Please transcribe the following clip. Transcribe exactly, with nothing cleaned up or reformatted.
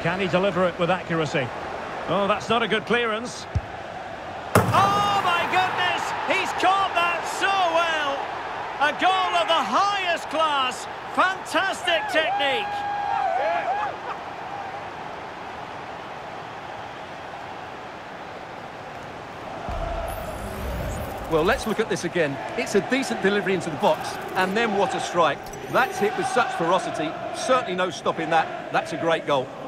Can he deliver it with accuracy? Oh, that's not a good clearance. Oh, my goodness! He's caught that so well! A goal of the highest class! Fantastic technique! Well, let's look at this again. It's a decent delivery into the box, and then what a strike. That's hit with such ferocity. Certainly no stopping that. That's a great goal.